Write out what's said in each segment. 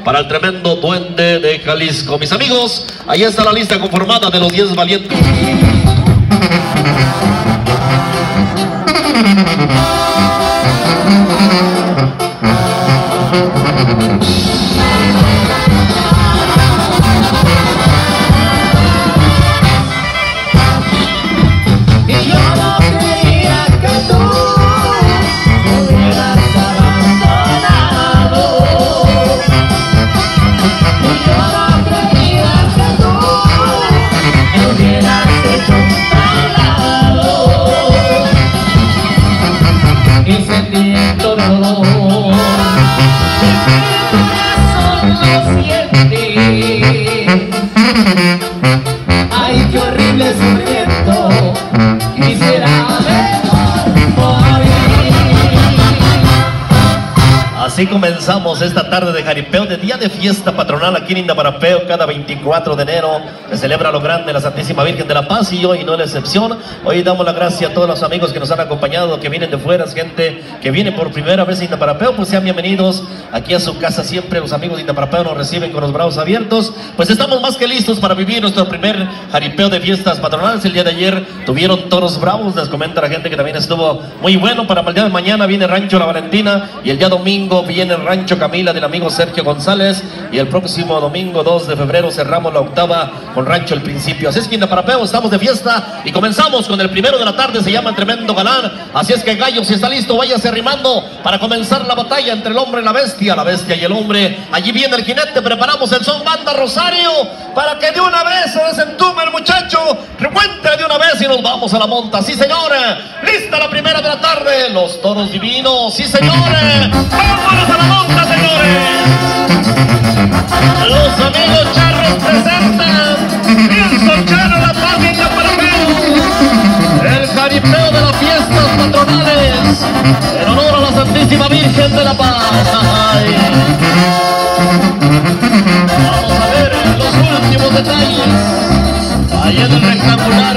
para el tremendo Duende de Jalisco. Mis amigos, ahí está la lista conformada de los 10 valientes. Ay, qué horrible sufrimiento, quisiera morir. Así comenzamos esta tarde de jaripeo, de día de fiesta patronal aquí en Indaparapeo. Cada 24 de enero se celebra lo grande la Santísima Virgen de la Paz, y hoy no es la excepción. Hoy damos la gracia a todos los amigos que nos han acompañado, que vienen de fuera, gente que viene por primera vez a Indaparapeo. Pues sean bienvenidos aquí a su casa. Siempre los amigos de Indaparapeo nos reciben con los brazos abiertos. Pues estamos más que listos para vivir nuestro primer jaripeo de fiestas patronales. El día de ayer tuvieron toros bravos, les comenta la gente que también estuvo muy bueno. Para el día de mañana viene Rancho La Valentina, y el día domingo viene Rancho Camila del amigo Sergio González, y el próximo domingo 2 de febrero cerramos la octava con Rancho El Principio. Así es que Indaparapeo estamos de fiesta y comenzamos con el primero de la tarde. Se llama El Tremendo Galán. Así es que, gallo, si está listo, váyase arrimando para comenzar la batalla entre el hombre y la bestia y el hombre. Allí viene el jinete, preparamos el son banda Rosario para que de una vez se desentume el muchacho, recuente de una vez y nos vamos a la monta. Sí, señores, lista la primera de la tarde, los toros divinos. Sí, señores, vámonos a la monta, señores. Los amigos charros presentan Wilson Charro, La Paz y Indaparapeo, el jaripeo de las fiestas patronales en honor a la Santísima Virgen de la Paz. Ay. Vamos a ver los últimos detalles ahí en el rectangular.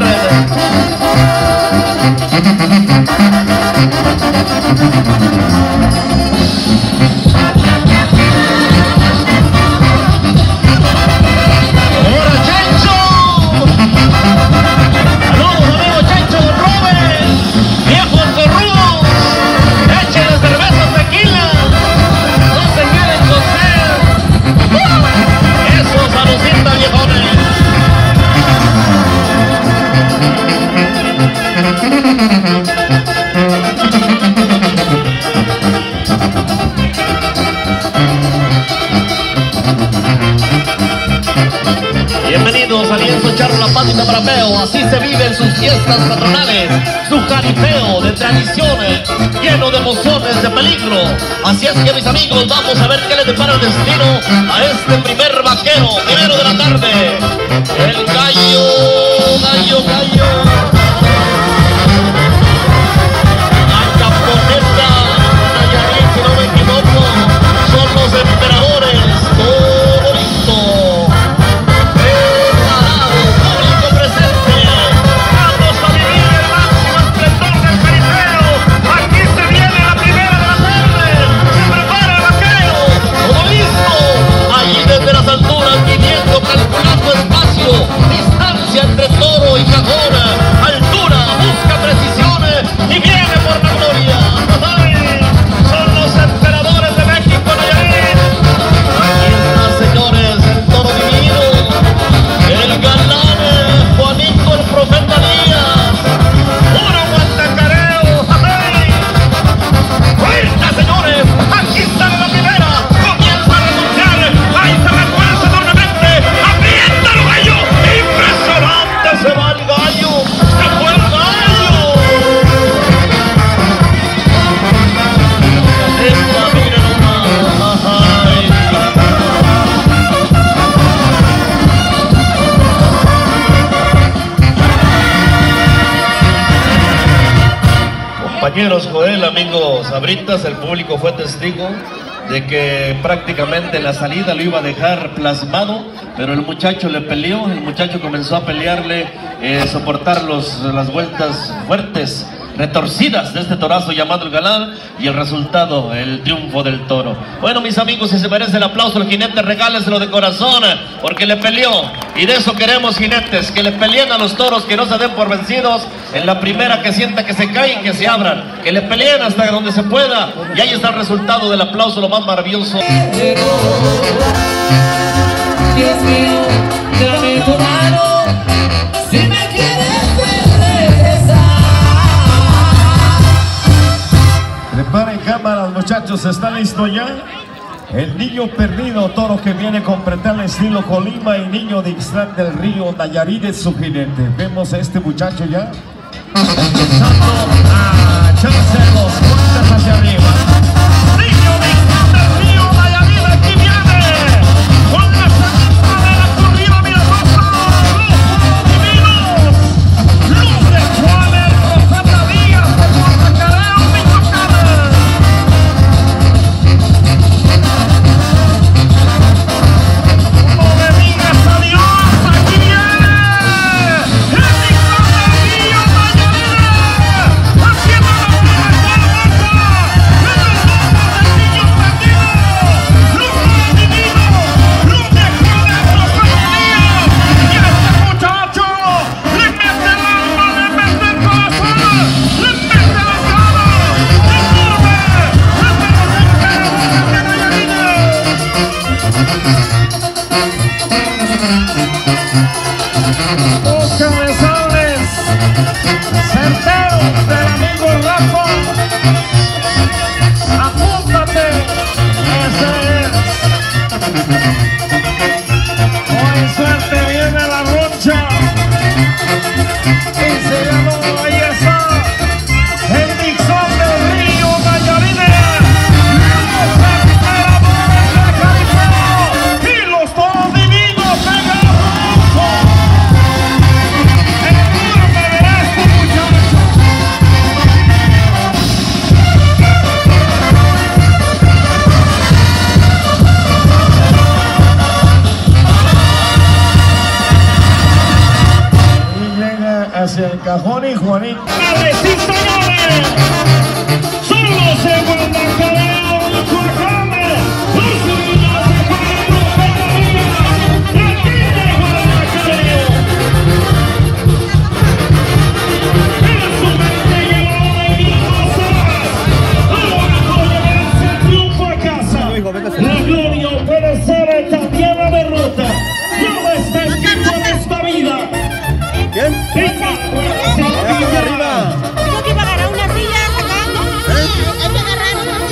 Bienvenidos a Lienzo Charro, La Paz y Indaparapeo. Así se viven sus fiestas patronales, su jaripeo de tradiciones, lleno de emociones, de peligro. Así es que, mis amigos, vamos a ver qué le depara el destino a este primer vaquero, primero de la tarde. El gallo. La Caponeta, Nayarit, si no me equivoco, son los emperadores. Todo listo. Calculando espacio, distancia entre toro y cajón, altura, busca precisiones y viene por la gloria. ¡Ay! Son los emperadores de México, Nayarit. Aquí está, señores, el toro divino, el galán Juanito, el profeta Díaz, puro guantacareo. ¡Ay! ¡Fuerza, señores! Aquí está la primera, comienza a renunciar. ¡Ahí se refuerza enormemente! ¡Apriéntalo, gallo! ¡Impresionante! ¡Se va el gallo! ¡Se fue el gallo! ¡Esta, miren nomás! ¡Ay! Compañeros Joel, amigos Sabritas, el público fue testigo de que prácticamente la salida lo iba a dejar plasmado, pero el muchacho le peleó, el muchacho comenzó a pelearle, soportar las vueltas fuertes retorcidas de este torazo llamado el Galán, y el resultado, el triunfo del toro. Bueno, mis amigos, si se merece el aplauso el jinete, regáleselo de corazón, porque le peleó, y de eso queremos, jinetes, que le peleen a los toros, que no se den por vencidos, en la primera que sienta que se caen, que se abran, que le peleen hasta donde se pueda, y ahí está el resultado del aplauso, lo más maravilloso. Dios mío, dame tu mano, si me quieres regresar. Preparen cámaras, muchachos, ¿está listo ya? El niño perdido, toro que viene con pretal estilo Colima, y niño de Ixtlán del Río, Nayarit es su jinete. Vemos a este muchacho ya empezando a echarse los puentes hacia arriba. Niño de Ixtlán del Río, Nayarit, aquí viene con la segunda de la corrida milagrosa, los divinos, los de Juárez, Rosana Díaz, de Guadalajara, Michoacán. No me digas adiós, aquí viene el Ixtlán del Río, Nayarit, haciendo la primera vuelta en los ojos del niño perdido, los divinos, los de Juárez, Rosana Díaz, y este muchacho le mete el alma, le mete el corazón, le mete la cara, enorme, desde los enfermos de Nayarit. Dos cabezones certeros del amigo Rafa. Apúntate, ese es. Hoy suerte viene la roncha. Y se ganó, ahí está, el Ixtlán del Río, Nayarit. Los emperadores de Jaripeo y los toros divinos de Garuso. Enorme de este muchacho. Y llega hacia el cajón y Juanito. ¡Señores y señores! Solo se vuelve a caer los huracanes, los niños de Pedro Ferreira, de aquí de Guadalajara. En su mente llevaron alegrías pasadas, ahora con llevarse el triunfo a casa. La gloria puede ser también la derrota. No está escrito en esta vida. ¿Quién? Venga, puede ser Allá arriba. Tengo que pagar a una silla sacando. Hay que agarrar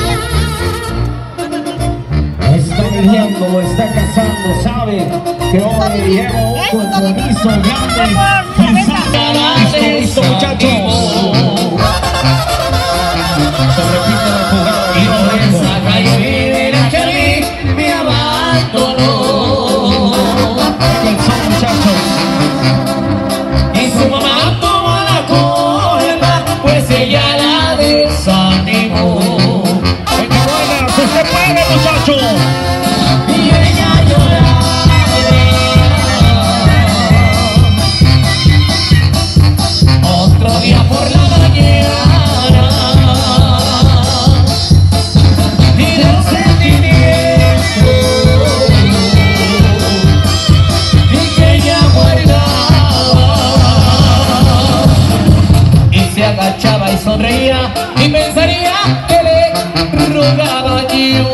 una silla. está viviendo, está casando, sabe que hoy lleva un compromiso grande. Quizás ganarse esto, muchachos. Se repite la jugada. Y por esa calle vive la que a mí me abandonó. ¿Qué son, muchachos? Y su mamá tomó la culpa, pues ella la desanimó. Venga, buenas, usted puede, muchachos. Y ella lloraba. Otro día por la mañana, y del sentimiento, y que ella guardaba, y se agachaba y sonreía, y pensaría que le rogaba yo.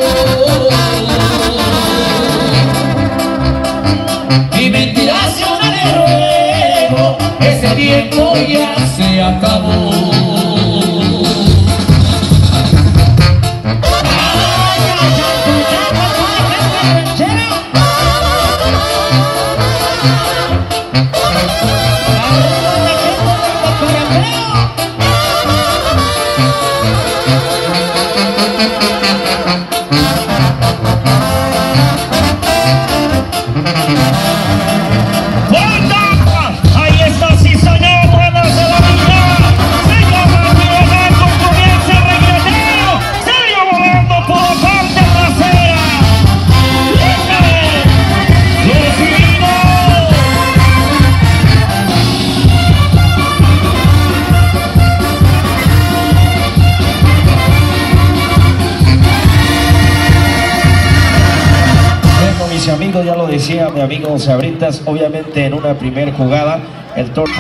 Y mentiras yo no le ruego, ese tiempo ya se acabó. Ahí está, sí señor, buenas de la vida. Siga volando, comienza el reggaetero. Sigue volando por la parte trasera. mis amigos, ya lo decía mi amigo Sabritas, obviamente en una primera jugada, el toro...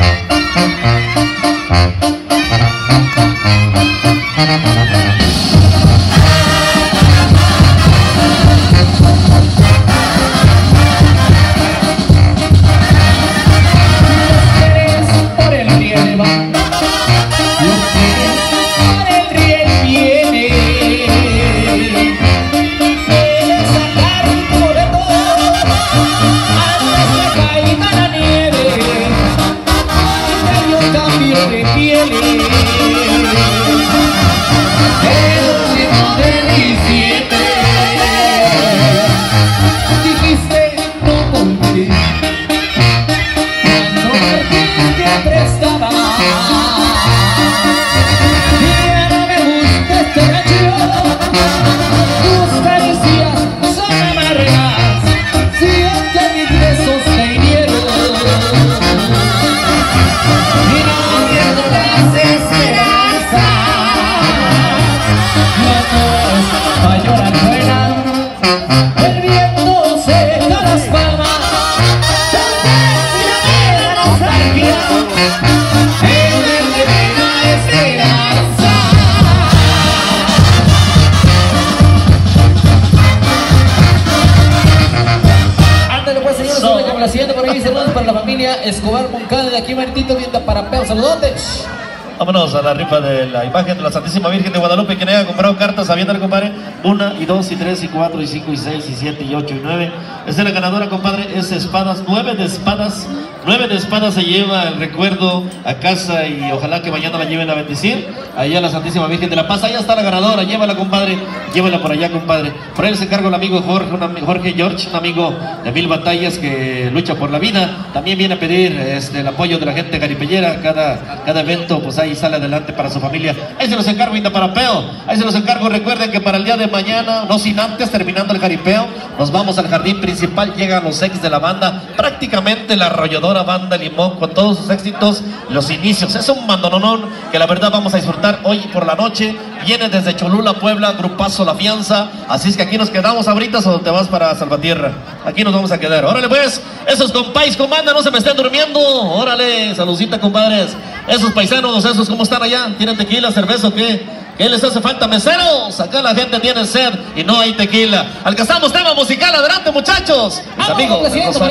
La siguiente por ahí, saludos para la familia Escobar Moncada de aquí, Martito, viendo para Peo, saludotes. Vámonos a la rifa de la imagen de la Santísima Virgen de Guadalupe. Quien haya comprado cartas, sabiendo, compadre, 1 y 2 y 3 y 4 y 5 y 6 y 7 y 8 y 9. Esa es la ganadora, compadre, es espadas, 9 de espadas. 9 de espadas se lleva el recuerdo a casa y ojalá que mañana la lleven a bendecir. Allá a la Santísima Virgen de la Paz, allá está la ganadora, llévala, compadre, llévala por allá, compadre. Por ahí se encarga el amigo Jorge George, un amigo de Mil Batallas que lucha por la vida. También viene a pedir el apoyo de la gente garipellera, cada evento, pues ahí sale adelante para su familia. Ahí se los encargo, Inda Parapeo, ahí se los encargo. Recuerden que para el día de mañana, no sin antes, terminando el jaripeo, nos vamos al jardín principal, llegan los ex de la banda, prácticamente la arrolladora Banda Limón con todos sus éxitos, los inicios. Es un bandononón que la verdad vamos a disfrutar hoy por la noche. Viene desde Cholula, Puebla, grupazo La Fianza. Así es que aquí nos quedamos ahorita o te vas para Salvatierra. Aquí nos vamos a quedar. Órale pues, esos compáis, comanda, no se me estén durmiendo. Órale, saludcita, compadres. Esos paisanos, esos, ¿cómo están allá? ¿Tienen tequila, cerveza o qué? ¿Qué les hace falta, meseros? Acá la gente tiene sed y no hay tequila. Alcanzamos tema musical, adelante, muchachos. Mis amigos.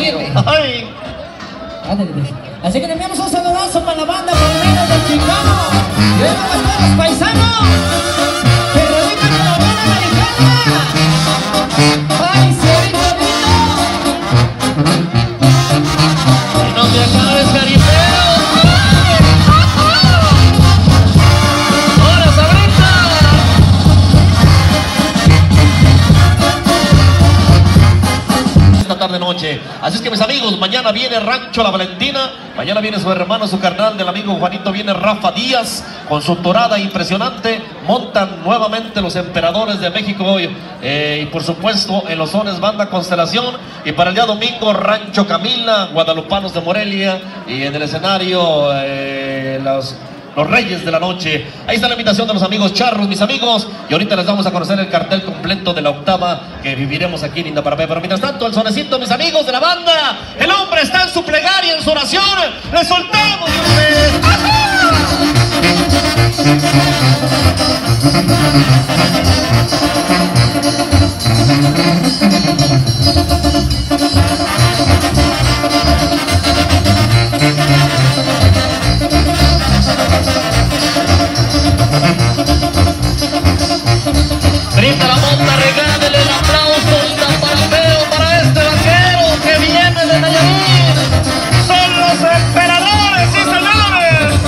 Ay. Así que le enviamos un saludazo para la banda Palmeras del Chicano y a todos los paisanos que radican en la Unión Americana. ¡Ay, sí, Y no te acabes, jaripeo. ¡Hola, Sabrita! Esta tarde noche. Así es que mis amigos, mañana viene Rancho La Valentina, mañana viene su hermano, su carnal del amigo Juanito, viene Rafa Díaz con su torada impresionante, montan nuevamente los Emperadores de México y por supuesto en los Sones Banda Constelación, y para el día domingo Rancho Camila, Guadalupanos de Morelia, y en el escenario los Reyes de la Noche. Ahí está la invitación de los amigos charros, mis amigos. Y ahorita les vamos a conocer el cartel completo de la octava que viviremos aquí en Inda Parapé. Pero mientras tanto, el sonecito, mis amigos de la banda. El hombre está en su plegaria, en su oración. ¡Le soltamos! Brinda la monta, regálele el aplauso, Inda Parapeo, para este vaquero que viene de Nayarit. Son los Emperadores, sí señores.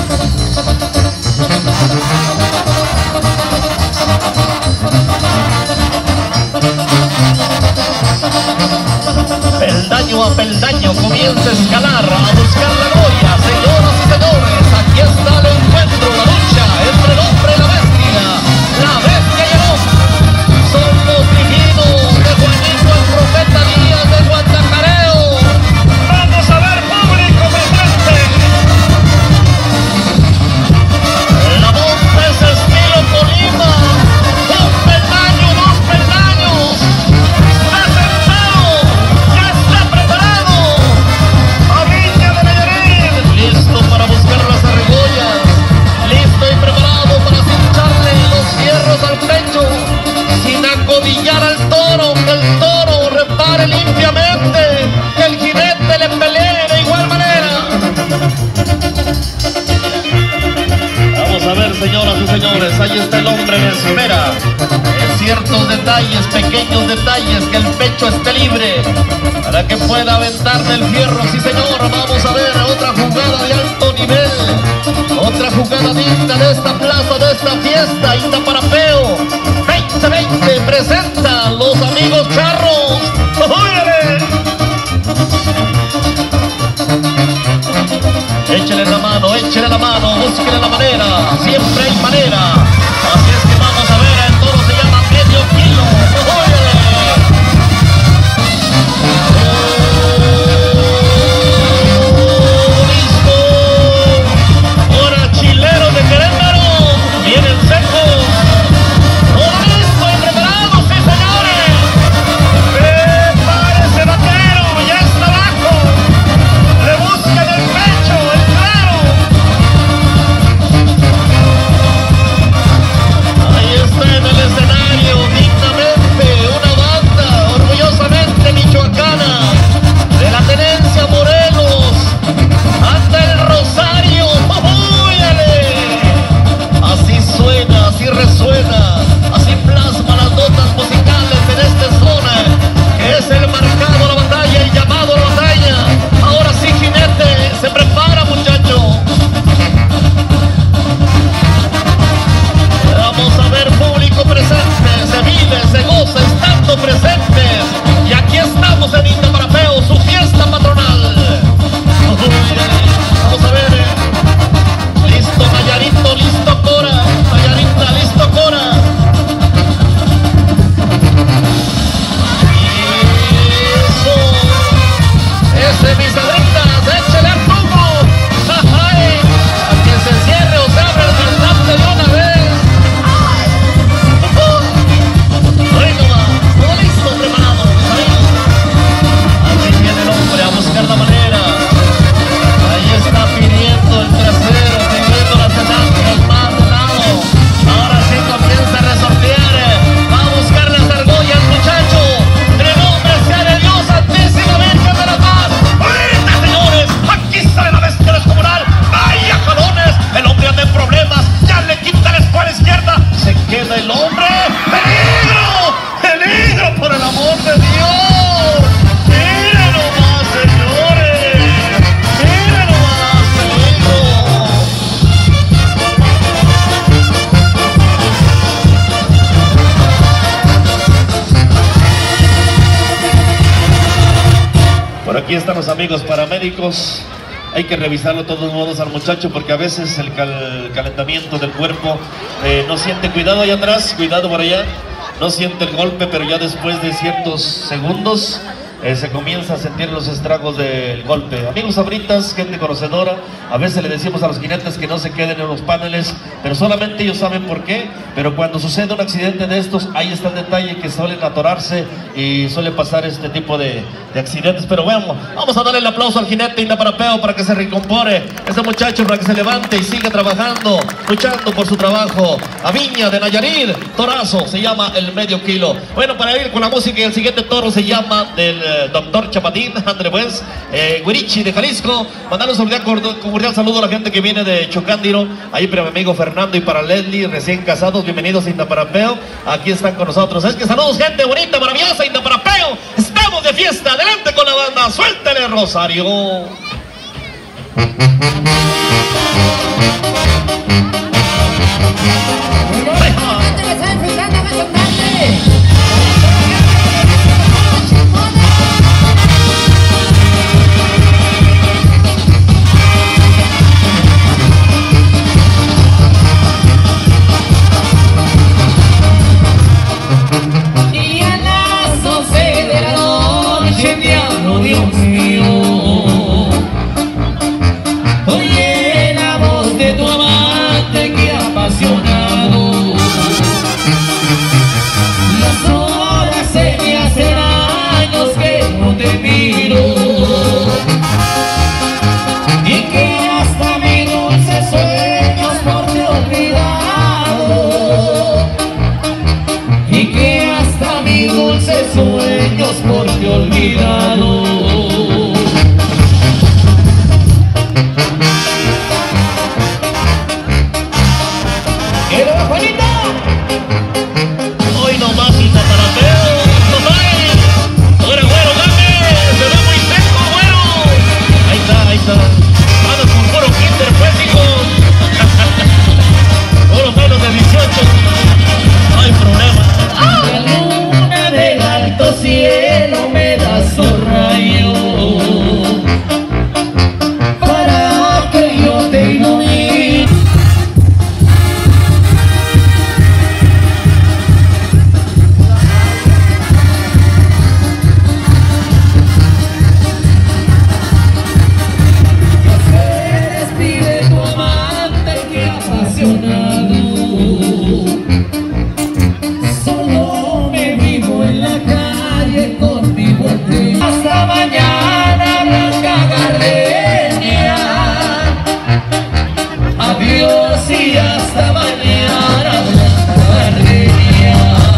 búsquenle la manera, siempre hay manera. Así es que vamos a ver, el toro se llama medio kilo. ¡Óyale! ¡Listo! Ahora chilero de Querétaro, vienen secos. ¡Todo listo y preparado, sí señores! ¡Prepárese vaquero! ¡Ya está abajo! ¡Le buscan el pecho, el claro! Ahí está en el escenario, dignamente, una banda orgullosamente michoacana de la tenencia Morelos, hasta el Rosario. ¡Óyale! Así suena, así resuena, así plasma las notas musicales en esta zona, que es el marcado a la batalla, el llamado a la batalla. Ahora sí, jinete, se prepara, muchacho. Vamos a ver público presente, se vive, se goza, estando presentes. Y aquí estamos en Indaparapeo, su fiesta patronal. Vamos a ver. Listo Nayarito, listo Cora. Nayarita, listo Cora. Eso. Ese, mis adictas, échale al tubo. ¡Ay! A que se cierre o se abre el cantante de una vez. Bueno, va, todo listo, preparado. Aquí viene el hombre a buscar la manera. Ahí está pidiendo el trasero, pidiendo las enancas más de lado. Ahora sí comienza a resortear. Va a buscar las argollas, muchacho. En el nombre sea de Dios, Santísima Virgen de la Paz. ¡Ahorita, señores! Aquí sale la bestia descomunal. ¡Vaya jalones! El hombre anda en problemas. Ya le quita la escuela izquierda. Se queda el hombre. ¡Peligro! ¡Peligro, por el amor de Dios! ¡Miren nomás, señores! ¡Miren nomás, peligro! Por aquí están los amigos paramédicos. Hay que revisarlo de todos modos al muchacho porque a veces el calentamiento del cuerpo no siente. Cuidado allá atrás, cuidado por allá. No siente el golpe, pero ya después de ciertos segundos se comienza a sentir los estragos del golpe. Amigos abritas, gente conocedora, a veces le decimos a los jinetes que no se queden en los paneles, pero solamente ellos saben por qué. Pero cuando sucede un accidente de estos, ahí está el detalle, que suelen atorarse y suele pasar este tipo de accidentes. Pero bueno, vamos a darle el aplauso al jinete Indaparapeo para que se recompone este muchacho, para que se levante y siga trabajando, luchando por su trabajo. A Viña de Nayarit, torazo, se llama el medio kilo. Bueno, para ir con la música, el siguiente toro se llama del doctor Chapatín, André Bues, Huirichi de Jalisco. Mandarles un cordial saludo a la gente que viene de Chocándiro, ahí para mi amigo Fernando y para Leslie, recién casados. Bienvenidos a Indaparapeo, aquí están con nosotros. Es que saludos, gente bonita, maravillosa, Indaparapeo. Estamos de fiesta, adelante con la banda, suéltele Rosario. Dios mío, oye la voz de tu amante que apasionado. Las horas se me hacen años que no te miro y que hasta mis dulces sueños por ti he olvidado, y que hasta mis dulces sueños por ti he olvidado. Hasta mañana, Blanca Gardenia. Adiós y hasta mañana, Blanca Gardenia.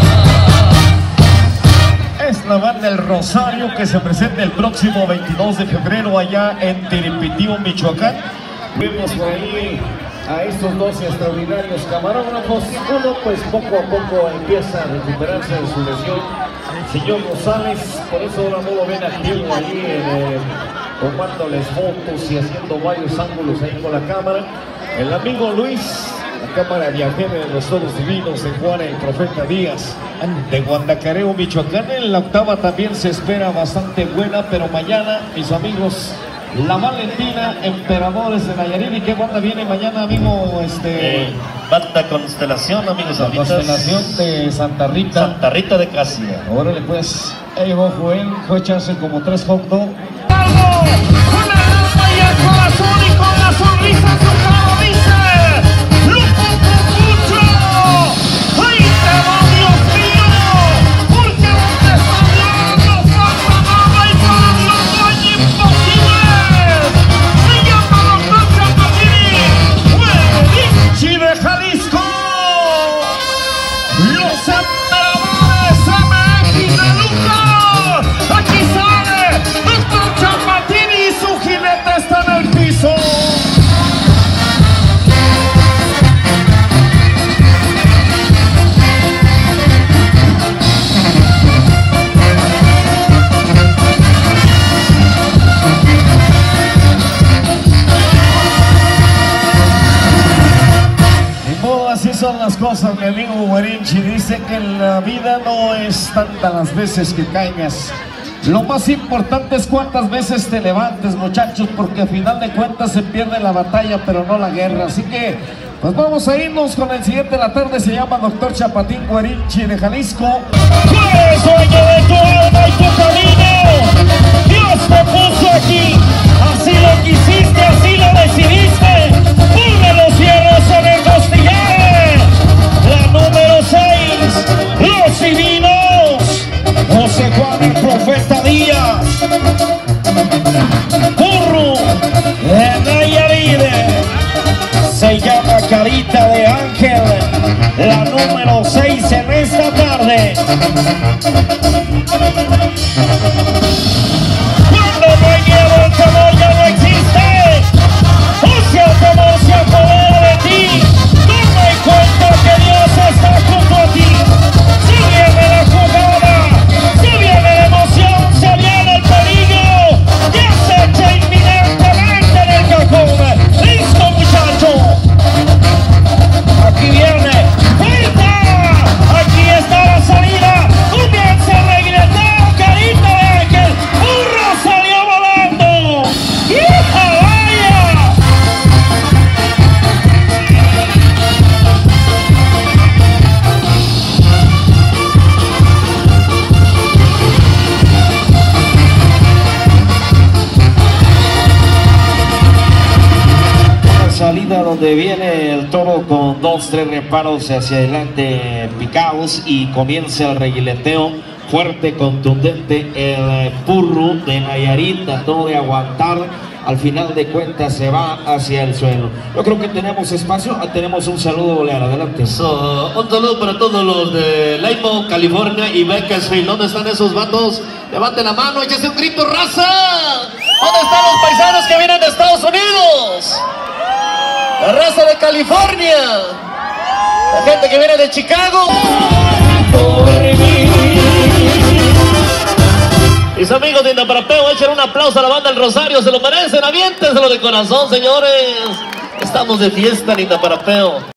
Es la banda El Rosario que se presenta el próximo 22 de febrero allá en Tiripitío, Michoacán. Vemos por ahí a estos dos extraordinarios camarógrafos. Uno pues poco a poco empieza a recuperarse de su lesión, señor Rosales, por eso ahora no lo ven activo ahí tomándoles fotos y haciendo varios ángulos ahí con la cámara. El amigo Luis, la cámara viajera de los Toros Divinos de Juan el Profeta Díaz, de Guandacareo, Michoacán. En la octava también se espera bastante buena, pero mañana, mis amigos, La Valentina, Emperadores de Nayarit. ¿Y qué banda viene mañana, amigo? Banda Constelación, amigos. La Constelación de Santa Rita. Santa Rita de Casia. Órale pues, ahí va Joel, fue echarse como 3 hot dogs. Con el alma y el corazón y con la sonrisa en su cara dice: ¡Loco por mucho! ¡Ahí te va, Dios mío! Porque donde está Dios no falta nada y para Dios no hay imposibles. Se llama Doctor Chapatín, Huevichi de Jalisco. Los Emperadores MX de Luca. Aquí sale Doctor Chapatín y su jinete está en el piso. Así son las cosas, mi amigo Huerinchi. Dice que en la vida no es tantas las veces que caigas. Lo más importante es cuántas veces te levantes, muchachos, porque a final de cuentas se pierde la batalla, pero no la guerra. Así que, pues vamos a irnos con el siguiente de la tarde. Se llama Doctor Chapatín Huerinchi de Jalisco. Tú eres dueño de tu alma y tu camino. Dios te puso aquí. Así lo quisiste, así lo decidiste. Ponle los hierros en el costillar. La número 6, los divinos. José Juan el Profeta Díaz. Burro de Nayarit. Se llama Carita de Ángel. La número 6 en esta tarde. Cuando no hay miedo, el temor ya no existe. O si el temor se apodera de ti, toma en cuenta que Dios está junto a ti. Si viene la jugada, si viene la emoción, se viene el peligro, ya se echa inminentemente en el cajón. ¡Listo, muchacho! Aquí viene, ¡fuerza! Aquí está la salida, comienza el reggaetón, Carita de Ángel, burro salió volando. ¡Hija, vaya! Salida donde viene el toro con 2-3 reparos hacia adelante picados y comienza el reguileteo fuerte, contundente. El burro de Nayarit trató de aguantar, al final de cuentas se va hacia el suelo. Yo creo que tenemos espacio, tenemos un saludo, Leal, adelante. Un saludo para todos los de Limo, California y Bakersfield. ¿Dónde están esos vatos? Levanten la mano, échese un grito, raza. ¿Dónde están los paisanos que vienen de Estados Unidos? La raza de California, la gente que viene de Chicago. Mis amigos de Indaparapeo, echen un aplauso a la banda del Rosario, se lo merecen, aviéntenselo de corazón, señores. Estamos de fiesta en Indaparapeo.